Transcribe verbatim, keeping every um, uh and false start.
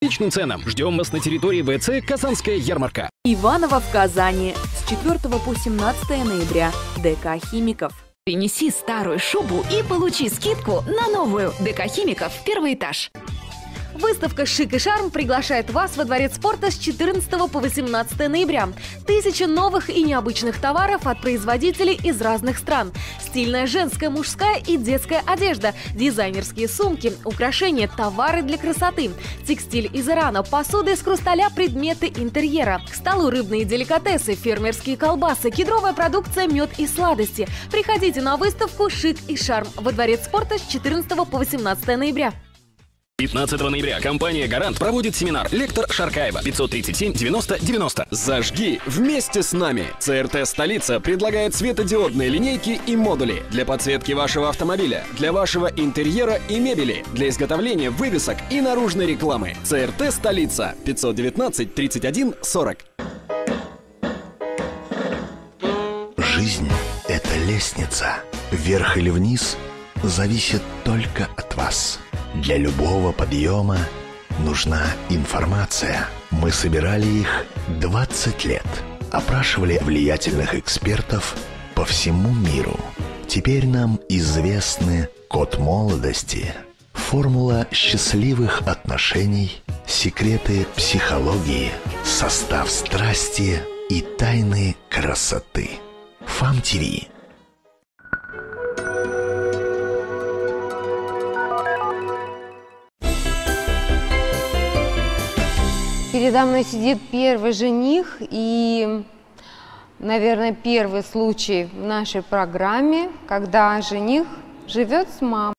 отличным ценам. Ждем вас на территории ВЦ «Казанская ярмарка». Иваново в Казани с четвёртого по семнадцатое ноября. ДК «Химиков». Принеси старую шубу и получи скидку на новую. ДК «Химиков», первый этаж. Выставка «Шик и шарм» приглашает вас во Дворец спорта с четырнадцатого по восемнадцатое ноября. Тысяча новых и необычных товаров от производителей из разных стран. Стильная женская, мужская и детская одежда, дизайнерские сумки, украшения, товары для красоты, текстиль из Ирана, посуда из хрусталя, предметы интерьера. К столу рыбные деликатесы, фермерские колбасы, кедровая продукция, мед и сладости. Приходите на выставку «Шик и шарм» во Дворец спорта с четырнадцатого по восемнадцатое ноября. пятнадцатого ноября компания «Гарант» проводит семинар «Лектор Шаркаева» пятьсот тридцать семь девяносто девяносто. Зажги вместе с нами! ЦРТ «Столица» предлагает светодиодные линейки и модули для подсветки вашего автомобиля, для вашего интерьера и мебели, для изготовления вывесок и наружной рекламы. ЦРТ «Столица» пятьсот девятнадцать тридцать один сорок. Жизнь — это лестница. Вверх или вниз зависит только от вас. Для любого подъема нужна информация. Мы собирали их двадцать лет. Опрашивали влиятельных экспертов по всему миру. Теперь нам известны код молодости, формула счастливых отношений, секреты психологии, состав страсти и тайны красоты. ФАМ-ТВ. Передо мной сидит первый жених и, наверное, первый случай в нашей программе, когда жених живет с мамой.